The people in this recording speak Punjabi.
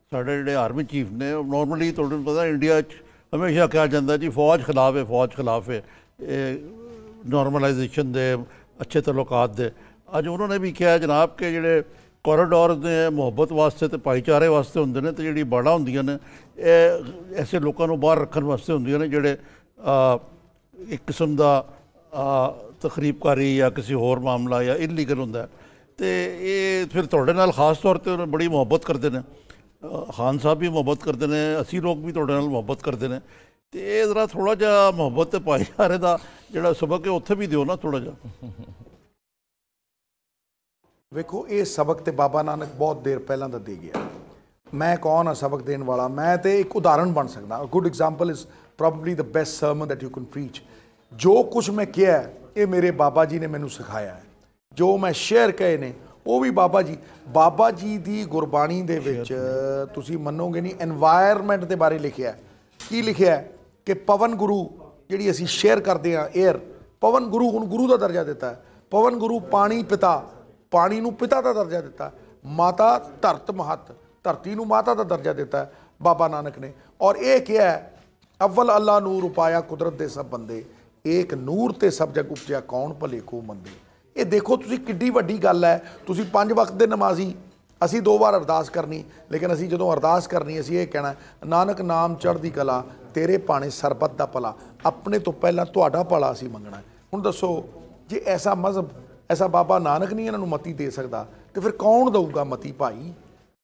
ਸਾਡੇ ਜਿਹੜੇ ਆਰਮੀ ਚੀਫ ਨੇ ਨੋਰਮਲੀ ਤੁਹਾਨੂੰ ਪਤਾ ਇੰਡੀਆ 'ਚ ਹਮੇਸ਼ਾ ਕਿਹਾ ਜਾਂਦਾ ਜੀ ਫੌਜ ਖਿਲਾਫ ਹੈ ਨॉर्मलाइजेशन ਦੇ ਅੱਛੇ ਤਲੁਕਾਤ ਦੇ। ਅੱਜ ਉਹਨਾਂ ਨੇ ਵੀ ਕਿਹਾ ਜਨਾਬ ਕਿ ਜਿਹੜੇ ਕੋਰੀਡੋਰ ਨੇ ਮੁਹੱਬਤ ਵਾਸਤੇ ਤੇ ਭਾਈਚਾਰੇ ਵਾਸਤੇ ਹੁੰਦੇ ਨੇ, ਤੇ ਜਿਹੜੀ ਬਾੜਾਂ ਹੁੰਦੀਆਂ ਨੇ ਇਹ ਐਸੇ ਲੋਕਾਂ ਨੂੰ ਬਾਹਰ ਰੱਖਣ ਵਾਸਤੇ ਹੁੰਦੀਆਂ ਨੇ ਜਿਹੜੇ ਇੱਕ ਕਿਸਮ ਦਾ ਤਖਰੀਬਕਾਰੀ ਜਾਂ ਕਿਸੇ ਹੋਰ ਮਾਮਲਾ ਜਾਂ ਇਲੀਗਲ ਹੁੰਦਾ। ਤੇ ਇਹ ਫਿਰ ਤੁਹਾਡੇ ਨਾਲ ਖਾਸ ਤੌਰ 'ਤੇ ਬੜੀ ਮੁਹੱਬਤ ਕਰਦੇ ਨੇ, ਖਾਨ ਸਾਹਿਬ ਵੀ ਮੁਹੱਬਤ ਕਰਦੇ ਨੇ, ਅਸੀਂ ਲੋਕ ਵੀ ਤੁਹਾਡੇ ਨਾਲ ਮੁਹੱਬਤ ਕਰਦੇ ਨੇ। ਤੇ ਇਹ ਜ਼ਰਾ ਥੋੜ੍ਹਾ ਜਿਹਾ ਮੁਹੱਬਤ ਤੇ ਭਾਈਚਾਰੇ ਦਾ ਜਿਹੜਾ ਸਬਕ ਹੈ ਉੱਥੇ ਵੀ ਦਿਓ ਨਾ ਥੋੜ੍ਹਾ ਜਿਹਾ। ਵੇਖੋ ਇਹ ਸਬਕ ਤੇ ਬਾਬਾ ਨਾਨਕ ਬਹੁਤ ਦੇਰ ਪਹਿਲਾਂ ਦਾ ਦੇ ਗਿਆ। ਮੈਂ ਕੌਣ ਆ ਸਬਕ ਦੇਣ ਵਾਲਾ? ਮੈਂ ਤੇ ਇੱਕ ਉਦਾਹਰਣ ਬਣ ਸਕਦਾ। Good example is probably the best sermon that you can preach. ਜੋ ਕੁਛ ਮੈਂ ਕਿਹਾ ਇਹ ਮੇਰੇ ਬਾਬਾ ਜੀ ਨੇ ਮੈਨੂੰ ਸਿਖਾਇਆ ਹੈ। ਜੋ ਮੈਂ ਸ਼ੇਅਰ ਕਹੇ ਨੇ ਉਹ ਵੀ ਬਾਬਾ ਜੀ ਦੀ ਗੁਰਬਾਣੀ ਦੇ ਵਿੱਚ ਤੁਸੀਂ ਮੰਨੋਗੇ ਨਹੀਂ এনवायरमेंट ਦੇ ਬਾਰੇ ਲਿਖਿਆ। ਕੀ ਲਿਖਿਆ ਕਿ ਪਵਨ ਗੁਰੂ ਜਿਹੜੀ ਅਸੀਂ ਸ਼ੇਅਰ ਕਰਦੇ ਹਾਂ 에ਅਰ, ਪਵਨ ਗੁਰੂ ਹੁਣ ਗੁਰੂ ਦਾ ਦਰਜਾ ਦਿੱਤਾ ਹੈ। ਪਵਨ ਗੁਰੂ ਪਾਣੀ ਪਿਤਾ, ਪਾਣੀ ਨੂੰ ਪਿਤਾ ਦਾ ਦਰਜਾ ਦਿੱਤਾ। ਮਾਤਾ ਧਰਤ ਮਹਤ, ਧਰਤੀ ਨੂੰ ਮਾਤਾ ਦਾ ਦਰਜਾ ਦਿੱਤਾ ਬਾਬਾ ਨਾਨਕ ਨੇ। ਔਰ ਇਹ ਕਿਹਾ ਅਵਲ ਅੱਲਾ ਨੂਰ ਉਪਾਇਆ ਕੁਦਰਤ ਦੇ ਸਭ ਬੰਦੇ, ਏਕ ਨੂਰ ਤੇ ਸਭ ਜਗ ਉਪਜਿਆ ਕੌਣ ਭਲੇ ਕੋ ਮੰਦੇ। ਇਹ ਦੇਖੋ ਤੁਸੀਂ ਕਿੱਡੀ ਵੱਡੀ ਗੱਲ ਹੈ। ਤੁਸੀਂ 5 ਵਕਤ ਦੇ ਨਮਾਜ਼ੀ, ਅਸੀਂ 2 ਵਾਰ ਅਰਦਾਸ ਕਰਨੀ, ਲੇਕਿਨ ਅਸੀਂ ਜਦੋਂ ਅਰਦਾਸ ਕਰਨੀ ਅਸੀਂ ਇਹ ਕਹਿਣਾ ਨਾਨਕ ਨਾਮ ਚੜ੍ਹਦੀ ਕਲਾ ਤੇਰੇ ਭਾਣੇ ਸਰਬੱਤ ਦਾ ਭਲਾ, ਆਪਣੇ ਤੋਂ ਪਹਿਲਾਂ ਤੁਹਾਡਾ ਭਲਾ ਅਸੀਂ ਮੰਗਣਾ। ਹੁਣ ਦੱਸੋ ਜੇ ਐਸਾ ਮਜ਼ਹਬ, ਐਸਾ ਬਾਬਾ ਨਾਨਕ ਨਹੀਂ ਇਹਨਾਂ ਨੂੰ ਮਤੀ ਦੇ ਸਕਦਾ ਤੇ ਫਿਰ ਕੌਣ ਦਊਗਾ ਮਤੀ ਭਾਈ?